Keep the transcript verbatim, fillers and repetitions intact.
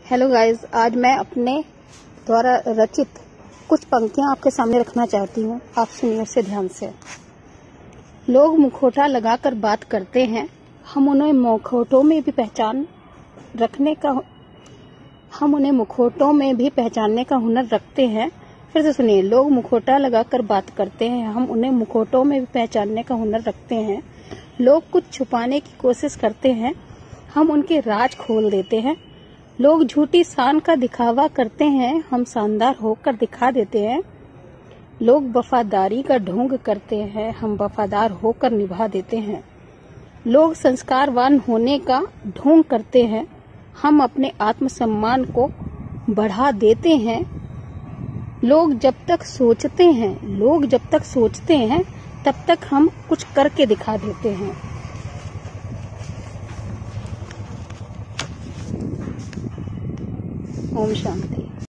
Hello guys, आज मैं अपने द्वारा रचित कुछ पंक्तियां आपके सामने रखना चाहती हूँ। आप सुनिए उसे ध्यान से। लोग मुखौटा लगाकर बात करते हैं, हम उन्हें मुखौटों में भी पहचान रखने का हम उन्हें मुखौटों में भी पहचानने का हुनर रखते हैं। फिर से सुनिए। लोग मुखौटा लगाकर बात करते हैं, हम उन्हें मुखौटों में भी पहचानने का हुनर रखते हैं। लोग कुछ छुपाने की कोशिश करते हैं, हम उनके राज खोल देते हैं। लोग झूठी शान का दिखावा करते हैं, हम शानदार होकर दिखा देते हैं। लोग वफादारी का ढोंग करते हैं, हम वफादार होकर निभा देते हैं। लोग संस्कारवान होने का ढोंग करते हैं, हम अपने आत्मसम्मान को बढ़ा देते हैं। लोग जब तक सोचते हैं लोग जब तक सोचते हैं तब तक हम कुछ करके दिखा देते हैं। ओम शांति।